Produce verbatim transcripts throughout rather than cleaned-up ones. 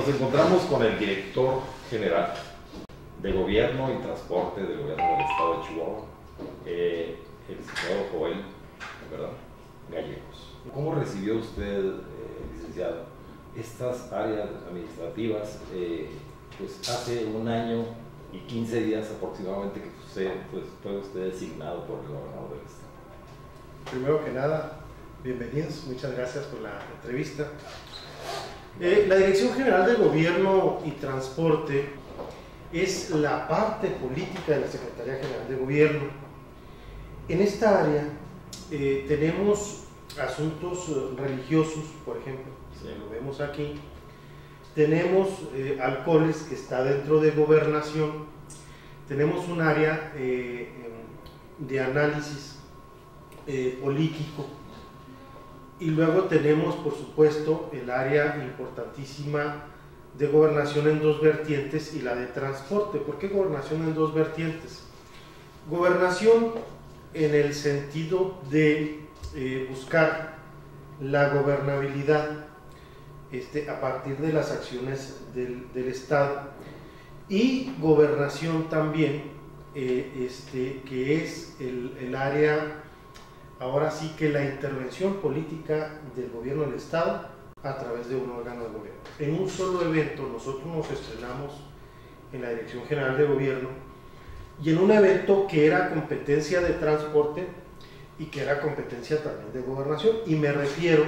Nos encontramos con el director general de Gobierno y Transporte del Gobierno del Estado de Chihuahua, eh, el licenciado Joel, ¿verdad?, Gallegos. ¿Cómo recibió usted, eh, licenciado, estas áreas administrativas? Eh, pues hace un año y quince días aproximadamente que usted, pues, fue usted designado por el gobernador del Estado. Primero que nada, bienvenidos, muchas gracias por la entrevista. Eh, la Dirección General de Gobierno y Transporte es la parte política de la Secretaría General de Gobierno. En esta área eh, tenemos asuntos religiosos, por ejemplo, sí, lo vemos aquí. Tenemos eh, alcoholes, que está dentro de gobernación. Tenemos un área eh, de análisis eh, político. Y luego tenemos, por supuesto, el área importantísima de gobernación en dos vertientes y la de transporte. ¿Por qué gobernación en dos vertientes? Gobernación en el sentido de eh, buscar la gobernabilidad este, a partir de las acciones del, del Estado, y gobernación también, eh, este, que es el, el área, ahora sí que la intervención política del gobierno del Estado a través de un órgano de gobierno. En un solo evento nosotros nos estrenamos en la Dirección General de Gobierno, y en un evento que era competencia de transporte y que era competencia también de gobernación, y me refiero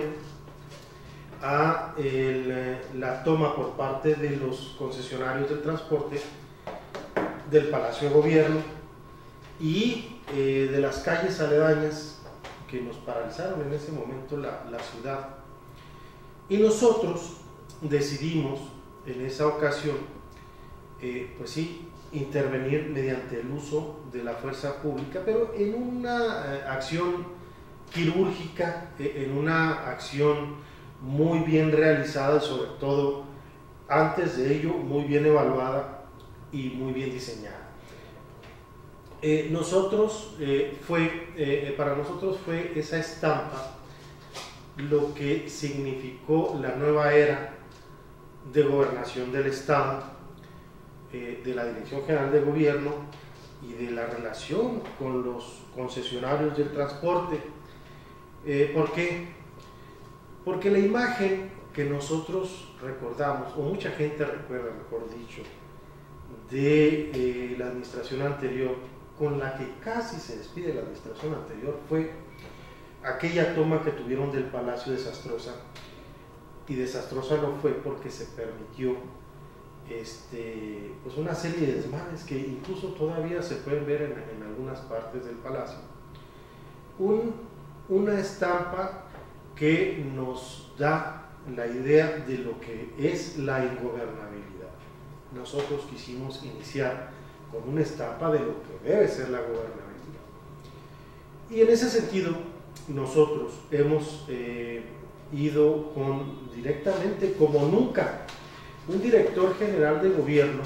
a el, la toma por parte de los concesionarios del transporte del Palacio de Gobierno y eh, de las calles aledañas que nos paralizaron en ese momento la, la ciudad. Y nosotros decidimos en esa ocasión, eh, pues sí, intervenir mediante el uso de la fuerza pública, pero en una eh, acción quirúrgica, eh, en una acción muy bien realizada, sobre todo antes de ello muy bien evaluada y muy bien diseñada. Eh, nosotros, eh, fue, eh, para nosotros fue esa estampa lo que significó la nueva era de gobernación del Estado, eh, de la Dirección General de Gobierno y de la relación con los concesionarios del transporte. Eh, ¿Por qué? Porque la imagen que nosotros recordamos, o mucha gente recuerda, mejor dicho, de eh, la administración anterior, con la que casi se despide la administración anterior, fue aquella toma que tuvieron del Palacio desastrosa. Y desastrosa no fue porque se permitió este, pues una serie de desmanes que incluso todavía se pueden ver en, en algunas partes del Palacio. Un, una estampa que nos da la idea de lo que es la ingobernabilidad. Nosotros quisimos iniciar con una estampa de lo que debe ser la gobernabilidad. Y en ese sentido, nosotros hemos eh, ido con, directamente, como nunca, un director general de gobierno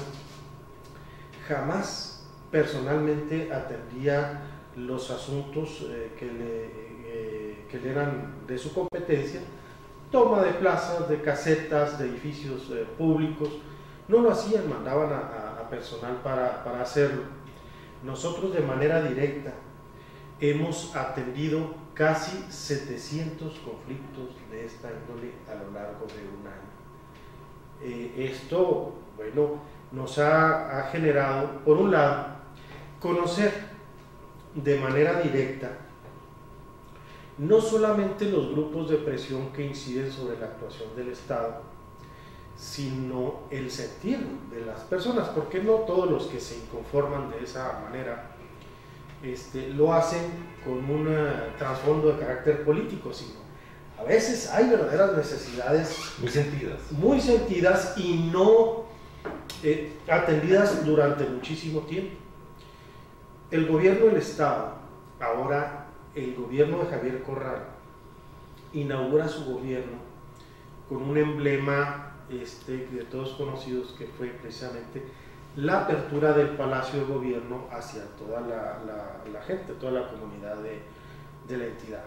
jamás personalmente atendía los asuntos eh, que, le, eh, que le eran de su competencia, toma de plazas, de casetas, de edificios eh, públicos. No lo hacían, mandaban a, a, a personal para, para hacerlo. Nosotros de manera directa hemos atendido casi setecientos conflictos de esta índole a lo largo de un año. Eh, esto, bueno, nos ha, ha generado, por un lado, conocer de manera directa no solamente los grupos de presión que inciden sobre la actuación del Estado, sino el sentir de las personas, porque no todos los que se inconforman de esa manera este, lo hacen con un trasfondo de carácter político, sino a veces hay verdaderas necesidades muy sentidas, muy sentidas y no eh, atendidas durante muchísimo tiempo. El gobierno del Estado, ahora el gobierno de Javier Corral, inaugura su gobierno con un emblema Este, de todos conocidos, que fue precisamente la apertura del Palacio de Gobierno hacia toda la, la, la gente, toda la comunidad de, de la entidad.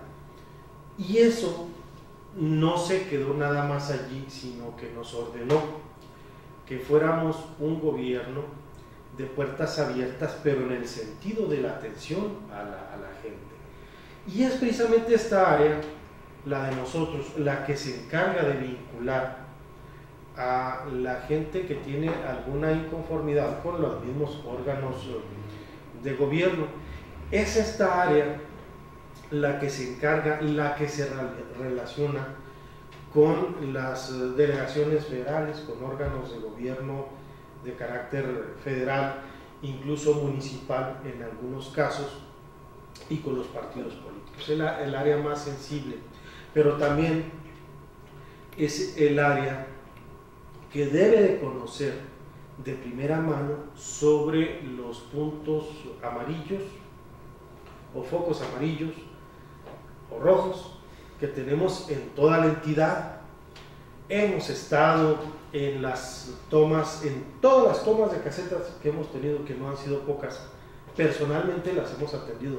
Y eso no se quedó nada más allí, sino que nos ordenó que fuéramos un gobierno de puertas abiertas, pero en el sentido de la atención a la, a la gente. Y es precisamente esta área, la de nosotros, la que se encarga de vincular a la gente que tiene alguna inconformidad con los mismos órganos de gobierno. Es esta área la que se encarga, la que se relaciona con las delegaciones federales, con órganos de gobierno de carácter federal, incluso municipal en algunos casos, y con los partidos políticos. Es el, el área más sensible, pero también es el área que debe de conocer de primera mano sobre los puntos amarillos o focos amarillos o rojos que tenemos en toda la entidad. Hemos estado en las tomas, en todas las tomas de casetas que hemos tenido, que no han sido pocas, personalmente las hemos atendido.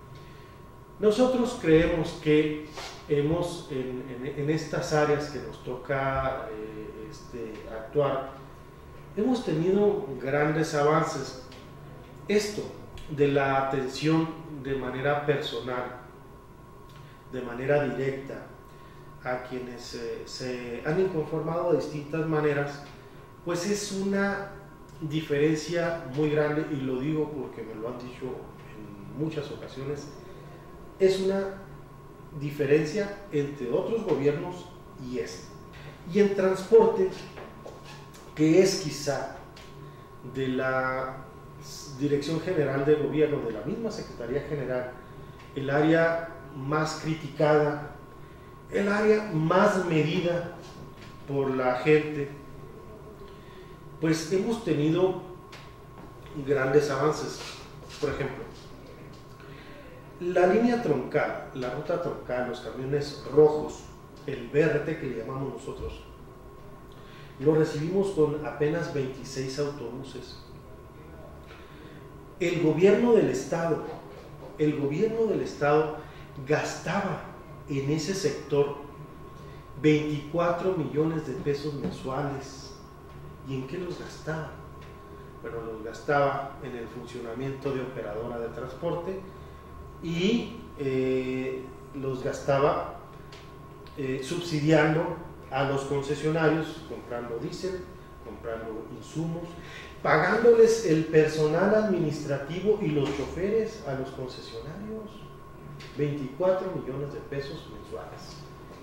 Nosotros creemos que hemos, en, en, en estas áreas que nos toca eh, este, actuar, hemos tenido grandes avances. Esto de la atención de manera personal, de manera directa, a quienes eh, se han inconformado de distintas maneras, pues es una diferencia muy grande, y lo digo porque me lo han dicho en muchas ocasiones. Es una diferencia entre otros gobiernos y este. Y en transporte, que es quizá de la Dirección General de Gobierno, de la misma Secretaría General, el área más criticada, el área más medida por la gente, pues hemos tenido grandes avances. Por ejemplo, la línea troncal, la ruta troncal, los camiones rojos, el B R T que le llamamos nosotros, lo recibimos con apenas veintiséis autobuses. El gobierno del estado, el gobierno del estado gastaba en ese sector veinticuatro millones de pesos mensuales. ¿Y en qué los gastaba? Bueno, los gastaba en el funcionamiento de operadora de transporte, y eh, los gastaba eh, subsidiando a los concesionarios, comprando diésel, comprando insumos, pagándoles el personal administrativo y los choferes a los concesionarios. veinticuatro millones de pesos mensuales.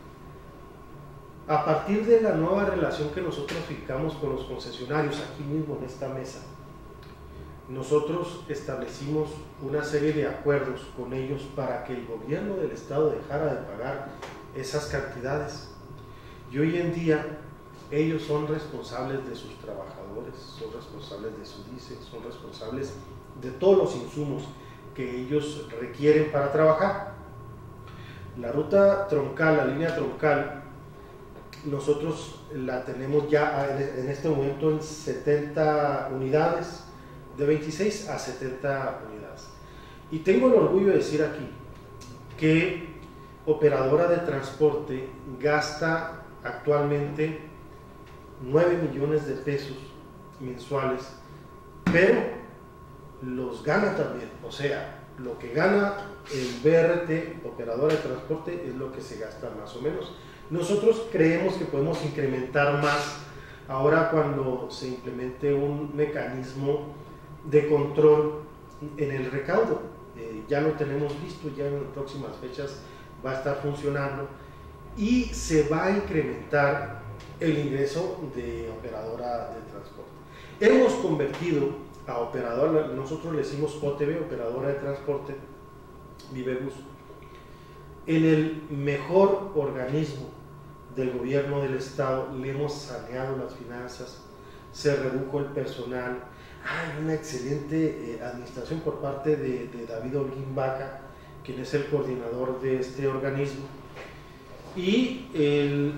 A partir de la nueva relación que nosotros fijamos con los concesionarios, aquí mismo en esta mesa, nosotros establecimos una serie de acuerdos con ellos para que el gobierno del estado dejara de pagar esas cantidades. Y hoy en día ellos son responsables de sus trabajadores, son responsables de su diésel, son responsables de todos los insumos que ellos requieren para trabajar. La ruta troncal, la línea troncal, nosotros la tenemos ya en este momento en setenta unidades, de veintiséis a setenta unidades. Y tengo el orgullo de decir aquí que operadora de transporte gasta actualmente nueve millones de pesos mensuales, pero los gana también. O sea, lo que gana el B R T, operadora de transporte, es lo que se gasta más o menos. Nosotros creemos que podemos incrementar más ahora cuando se implemente un mecanismo de control en el recaudo. Eh, ya lo tenemos listo, ya en las próximas fechas va a estar funcionando, y se va a incrementar el ingreso de operadora de transporte. Hemos convertido a operadora, nosotros le decimos O T B, operadora de transporte, Vivebus, en el mejor organismo del gobierno del estado. Le hemos saneado las finanzas, se redujo el personal, hay una excelente eh, administración por parte de, de David Holguín Vaca, quien es el coordinador de este organismo. Y el,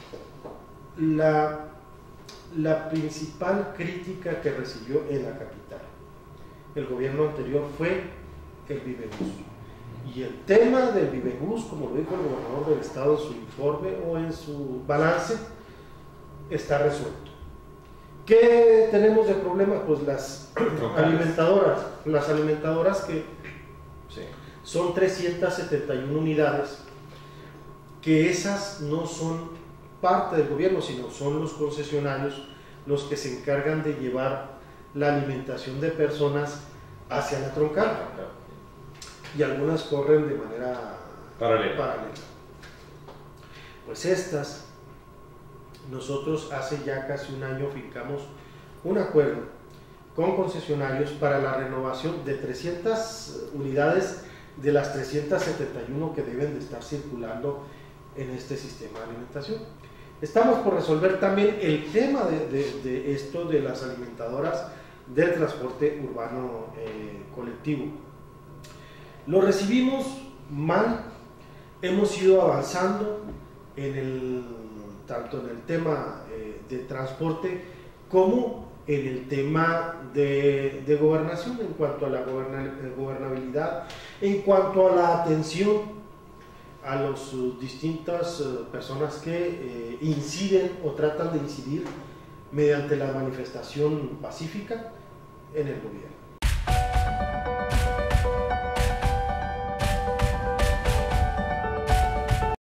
la, la principal crítica que recibió en la capital el gobierno anterior fue el Vivebus. Y el tema del Vivebus, como lo dijo el gobernador del estado en su informe o en su balance, está resuelto. ¿Qué tenemos de problema? Pues las alimentadoras, las alimentadoras que Sí. son trescientas setenta y una unidades, que esas no son parte del gobierno, sino son los concesionarios los que se encargan de llevar la alimentación de personas hacia la troncal, y algunas corren de manera Paralela. paralela. Pues estas, nosotros hace ya casi un año fincamos un acuerdo con concesionarios para la renovación de trescientas unidades de las trescientas setenta y uno que deben de estar circulando en este sistema de alimentación. Estamos por resolver también el tema de, de, de esto de las alimentadoras del transporte urbano eh, colectivo. Lo recibimos mal, hemos ido avanzando en el, tanto en el tema eh, de transporte como en el tema de, de gobernación, en cuanto a la goberna, gobernabilidad, en cuanto a la atención a las uh, distintas uh, personas que eh, inciden o tratan de incidir mediante la manifestación pacífica en el gobierno.